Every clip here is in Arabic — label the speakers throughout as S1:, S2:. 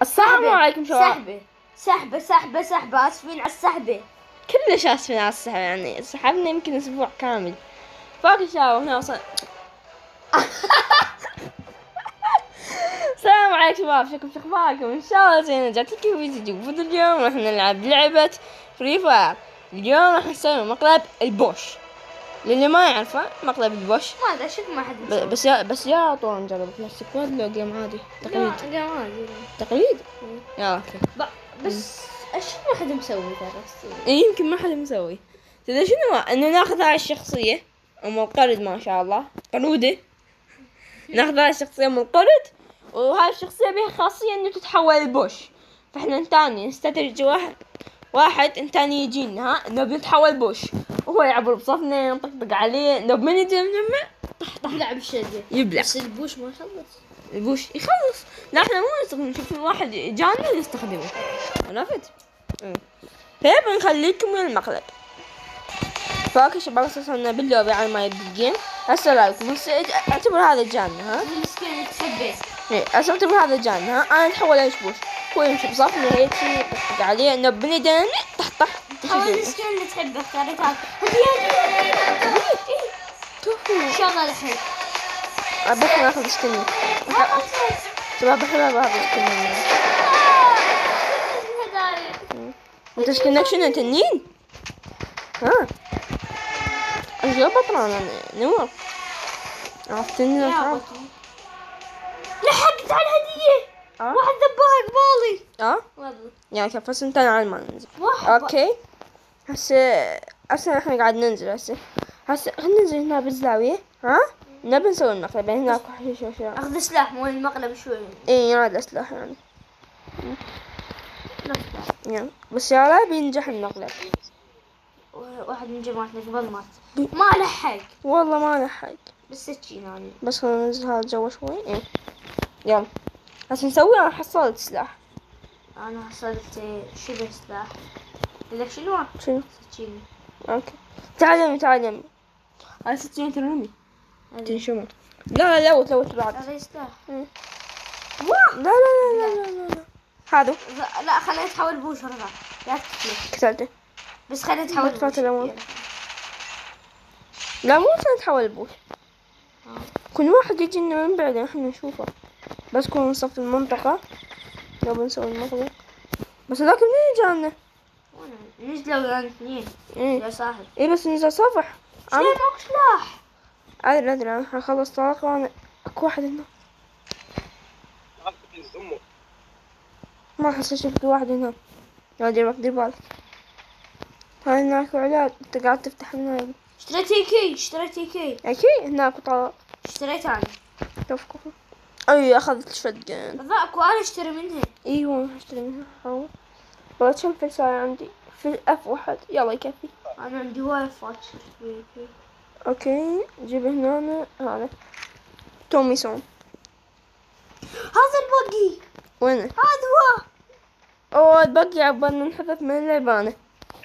S1: السلام عليكم شباب.
S2: سحبة اسفين على السحبة.
S1: كلش اسفين على السحب، يعني سحبنا يمكن اسبوع كامل. باقي شباب هنا وصل. السلام عليكم شباب، شو اخباركم؟ ان شاء الله زين. رجعت لكم فيديو جديد. اليوم راح نلعب لعبة فري فاير. اليوم راح نسوي مقلب البوش. للي ما يعرفه مقلب البوش
S2: ما ادري شوف ما حد
S1: بس يا طول نجرب كلاسيك ولا لو جيم عادي تقليد.
S2: جيم عادي
S1: تقليد يا اوكي.
S2: بس اشوف ما حد مسوي ترى.
S1: يمكن ما حد مسوي. تدري شنو؟ انه ناخذ هاي الشخصية ام القرد، ما شاء الله قرودة. ناخذ هاي الشخصية ام القرد، وهاي الشخصية بها خاصية انه تتحول البوش. فاحنا انتاني نستدرج واحد انتاني يجينا نبي نتحول بوش، وهو يعبر بصفنا نطقطق عليه. لو من يجي نجمع
S2: يبلع بالشدة
S1: يبلع.
S2: بس البوش ما خلص.
S1: البوش يخلص. لا احنا مو نستخدم، نشوف واحد جانا نستخدمه. عرفت؟ طيب نخليكم من المقلب. فاكر شباب وصلنا باللوبي على ما يبدي الجيم. هسه رايكم هسه اعتبر هذا جانا. ها
S2: المسكين تثبت.
S1: ايه اعتبر هذا جانا. انا اتحول ايش بوش. هو يمشي بصفنا هيك يطقطق عليه انه بندن طح.
S2: حاول المسكين اللي تحبه اختاريتها. ان شاء الله الحين.
S1: بس ناخذ سكني. شباب بحب هذا السكني. انت سكنك شنو تنين؟ ها اجل بطلان نور. عرفتني
S2: لحقت على الهدية. واحد ذبها قبالي. والله
S1: يا كيف بس انت على ما ننزل. اوكي هسه احنا قاعد ننزل. هسه خلينا ننزل هنا بالزاوية. نبي نسوي المقلب هناك. شو
S2: اخذ سلاح مو المقلب شوي.
S1: ايه هذا سلاح يعني بس يا لا بينجح المقلب.
S2: واحد من جماعتنا قبل مات ما لحق.
S1: والله ما لحق.
S2: بس سكين يعني.
S1: بس خلينا ننزل هذا الجو شوي. ايه يلا هسه نسوي. انا حصلت سلاح.
S2: انا حصلت شبه سلاح. لك شنو؟ سكين.
S1: اوكي تعال يمي. هاي سكين ترمي تنشمر. لا لوت بعد.
S2: هذا سلاح.
S1: لا هذا
S2: لا خليني اتحول بوش رفع. لا
S1: كسرته.
S2: بس خليني اتحول بوش.
S1: لا مو نتحول بوش. كل واحد يجي من بعد احنا نشوفه. بس كون نصف المنطقة نبي نسوي المقلب. بس ذاك منين جانا؟
S2: نزلوا اثنين. يا صاحب.
S1: ايه بس نزل صفح.
S2: شلون ماكو سلاح؟
S1: ادري انا حخلص طاقة وانا اكو واحد هنا. ما حسيت شفت واحد هنا. يا دير بالك. هاي هناك علاج. انت قاعد تفتح من هاي.
S2: اشتريتي كي.
S1: اكيد هناك طلع.
S2: اشتريت انا.
S1: شوفكم. اي اخذت الشotgun.
S2: ذاك وانا اشتري منها.
S1: ايوه اشتري منها. حاول بغيت كم فلساية عندي في F1. يلا يكفي.
S2: انا عندي هواي فاتش.
S1: اوكي جيب هنا هذا تومي سون.
S2: هذا البقي.
S1: وين؟
S2: هذا هو.
S1: اوه البقي عبالنا نحذف من اللعبانة.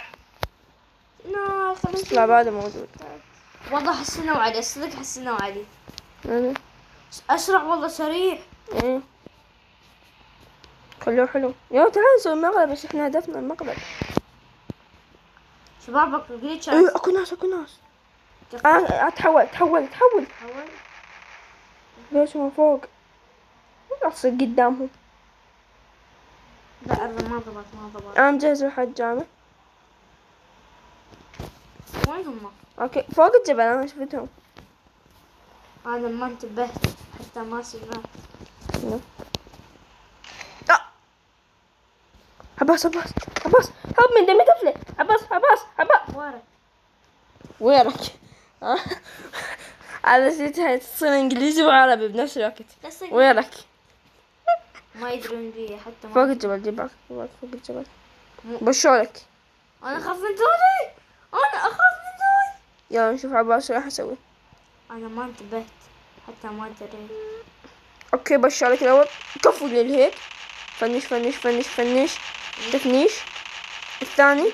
S1: لا بعد موجود.
S2: والله حسنا وعدي. صدق حسنا وعدي.
S1: انا
S2: اسرع والله سريع.
S1: ايه حلو. يا تعال نسوي مقلب. بس احنا هدفنا المقلب.
S2: شبابك جليتش.
S1: ايه اكو ناس. تحول ليش من فوق اصل قدامهم.
S2: لا ما ضبط.
S1: انا مجهز واحد جامع.
S2: وين هم؟
S1: اوكي فوق الجبل. انا شفتهم.
S2: انا ما انتبهت حتى ما سمعت.
S1: عباس هب من دمي طفلة. عباس ويرك. هذا شيء تصير انجليزي وعربي بنفس الوقت. ويرك
S2: ما يدرون بي حتى ما.
S1: فوق الجبل. جيبك فوق الجبل. بشولك.
S2: انا اخاف من دوني.
S1: يلا نشوف عباس شو راح يسوي.
S2: انا ما انتبهت حتى ما دريت.
S1: اوكي بشولك الاول. كفو للهيك. فنش تفنيش. الثاني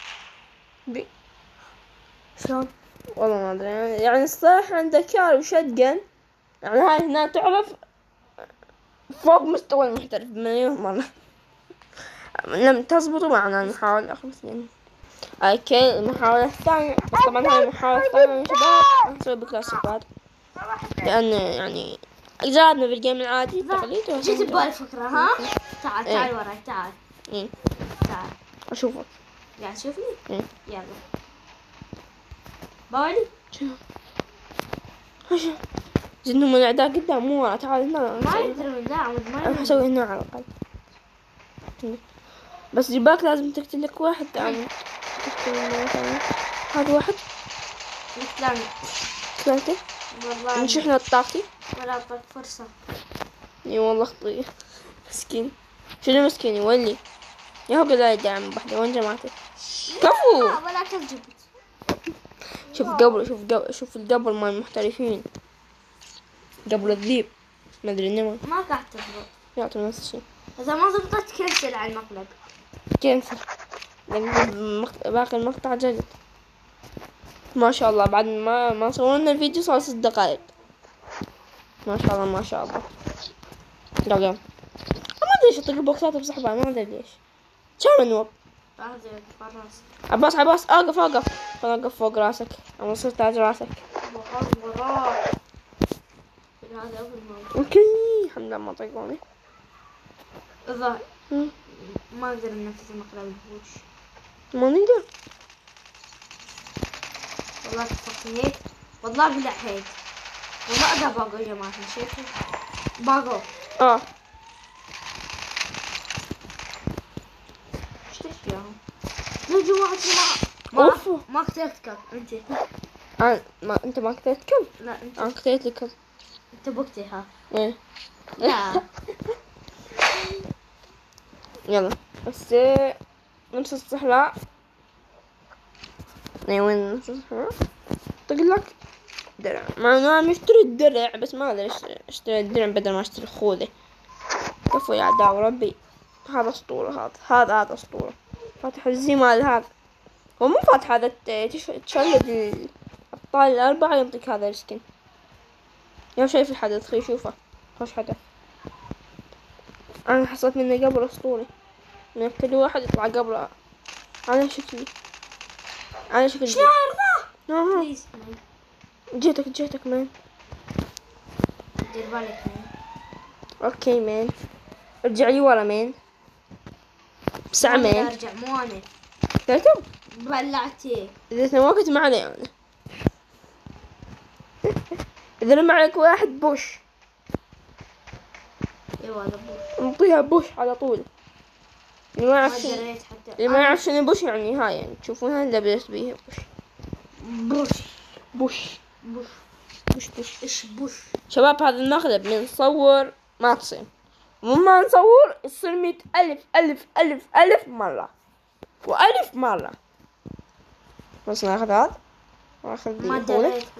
S1: شلون؟ والله ما ادري. يعني الصراحة عنده كار وشotgun. يعني هاي هنا تعرف فوق مستوى المحترف مليون مرة. لم تزبطوا معنا المحاولة الأخيرة يعني. اوكي المحاولة الثانية، بس طبعا هاي المحاولة الثانية يا شباب نسوي بكلاسيك بعد، لأن يعني جربنا بالجيم العادي تقليد.
S2: جيت ببالي فكرة ها. تعال
S1: إيه.
S2: تعال وراي تعال.
S1: إيه.
S2: تعال.
S1: أشوفك.
S2: قاعد تشوفني؟
S1: إيه.
S2: يلا. باولي.
S1: شوف زدنا من الأعداء قدام مو ورا. تعال هنا.
S2: ما يقدر من ذا عمود ما
S1: أنا
S2: يقدر.
S1: حسوي هنا على الأقل. بس جباك لازم تقتل لك واحد ثاني. هذا واحد
S2: مثلا
S1: ثلاثة.
S2: والله
S1: نشحن الطاقتي.
S2: ولا أعطاك فرصة.
S1: اي والله خطية. مسكين. شنو مسكين يولي. يا هو قاعد دعم بحدة. وين جماعته؟ كفو.
S2: ولا كذبت.
S1: شوف القبر مال المحترفين. قبر الذيب. ما ادري انما
S2: ما قاعد تضبط.
S1: يعطوا نفس الشيء.
S2: إذا ما ضبطت كنسل على المقلب.
S1: كنسل. باقي المقطع جدد. ما شاء الله بعد ما صورنا الفيديو صار 6 دقائق. ما شاء الله ما شاء الله. يلا ما ادري ليش اطق البوكسات بسحبها. ما ادري ليش. كم نوب.
S2: هذا خلاص.
S1: عباس اوقف فوق راسك. انا صرت تاج راسك.
S2: وراه. هذا أول مرة.
S1: اوكي الحمد لله ما طقوني.
S2: إذا ما أقدر ننفذ المقلب بوش.
S1: ما نقدر.
S2: والله تفكيت. والله بلحيت. والله أقدر باقو يا جماعة شايفين. باقو. ايش تشبيهم؟ يا جماعة ما قتلتك انت.
S1: انت ما قتلتكم؟
S2: لا انت.
S1: انا قتلت لكم.
S2: انت بوقتها.
S1: ايه.
S2: لا.
S1: يلا بس نفس الصحراء. وين نفس الصحراء؟ طق لك درع. مع انه انا مشتري الدرع بس ما ادري اشتري الدرع بدل ما اشتري خوذة. كفو يا عداو ربي. هذا اسطورة. هذا اسطورة. فاتح الزمال هذا. هو مو فاتح هذا تشلد الابطال الاربعة ينطيك هذا السكن. يا شايف الحدث خي شوفه. خوش حدث. انا حصلت منه قبر اسطوري. من كل واحد يطلع قبره على شكلي.
S2: شنو عرضه؟ بليز.
S1: جيتك مان.
S2: دير بالك مان.
S1: اوكي مان. ارجع لي ورا مان. بسرعة مان.
S2: ارجع مو انا.
S1: ثلاثة.
S2: بلعتي.
S1: اذا تنوقت معنا يعني. اذا لما عليك واحد بوش.
S2: ايوه هذا بوش.
S1: نطيها بوش على طول. اللي ما يعرف
S2: دريت حتى.
S1: اللي ما يعرف شنو بوش يعني هاي يعني تشوفونها لبست بيها بوش. ايش بوش. شباب هذا المقلب بنصور ما تصير. وما نصور يصير 100,000 مرة وألف مرة. بس ناخذ هذا واخذ
S2: ما
S1: دي هولك.
S2: دريت.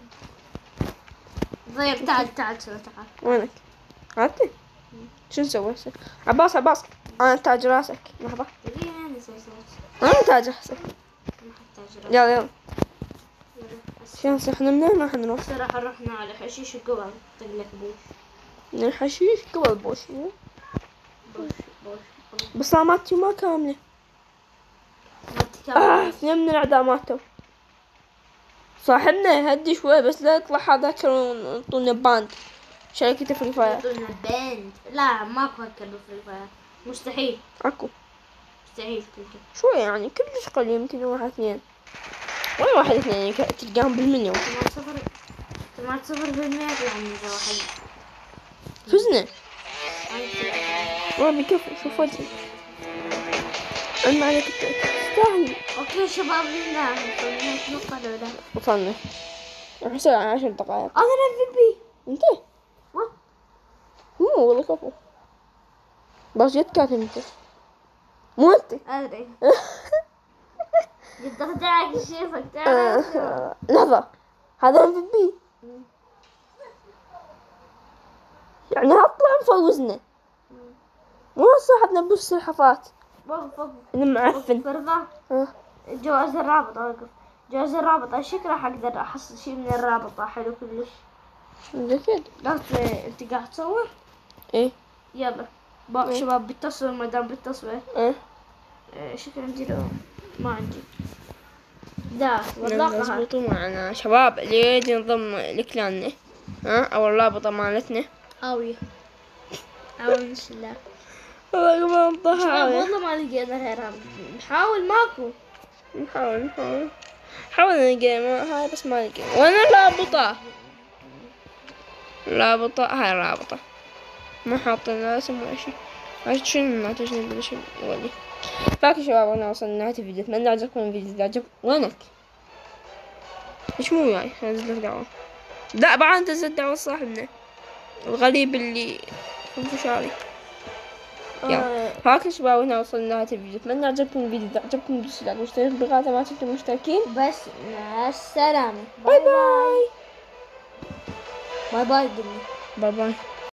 S2: ضيق تعال
S1: وينك؟ هاتي. شو نسوي هسه؟ عباس انا تاج راسك. لحظة انا تاج راسك. يلا شو احنا منين راح نروح؟
S2: صراحة رحنا على حشيش قبل طلق بوش.
S1: من الحشيش قبل بوش. بس ماتي ما كاملة. اثنين من الاعداء ماتوا. صاحبنا هدي شوي بس لا يطلع هذاك ونطونا باند. شركة فري فاير.
S2: نطونا باند. لا ماكو هكذا فري فاير. مستحيل.
S1: اكو.
S2: مستحيل تلقى.
S1: شوي يعني كلش قليل. يمكن 1 2. وين 1 2 تلقاهم بالمنيو.
S2: 0% يعني إذا واحد.
S1: فزنا. والله بكفو. شوف وجهي. أنا عليك تستاهل.
S2: اوكي شباب لا
S1: وصلنا. نحسب 10 دقائق.
S2: انا MVP.
S1: انت؟
S2: وات؟
S1: مو والله كفو. بس جت كاتب انت. مو انت.
S2: ادري. قد اخدعك شيفك تعال.
S1: لحظة. هذا MVP. يعني هطلع مفوزنا. مو صاحبنا بوس الحفات.
S2: وقف
S1: انا معفن.
S2: فرضا. جواز الرابط اوقف. جواز الرابط اشك راح اقدر احصل شيء من الرابط حلو كلش.
S1: زي كذا.
S2: لا انت قاعد تصور؟
S1: ايه
S2: يلا باقي شباب بيتصلوا ما دام بيتصلوا.
S1: اه
S2: شكل عندي لو ما عندي. لا والله قهر.
S1: اضبطوا معنا شباب اللي يريد ينضم لكلاننا او الرابطة مالتنا.
S2: قوية ان شاء الله.
S1: والله ما
S2: شباب
S1: انطهى.
S2: والله ما لقينا غيرها. نحاول ماكو.
S1: نحاول نلقى هاي بس ما لقينا. وانا رابطة هاي رابطة ما حاطين لا اسم ولا شي. عشان شنو ناتجني بلا شي يولي. فاكر شباب انا وصلنا لنهاية الفيديو. اتمنى عجبكم الفيديو. اذا عجب وينك؟ ليش مو وياي؟ انزل لك دعوة. لا بعد تنزل دعوة صاحبنا الغريب اللي انفشاري. يلا هاك شباب هنا وصلنا لنهاية الفيديو. اتمنى عجبكم الفيديو. اذا عجبكم الاشتراك واشترك بالقناة ما تنسوا مشتركين.
S2: بس مع السلامة.
S1: باي باي.
S2: باي باي دنيا.
S1: باي باي.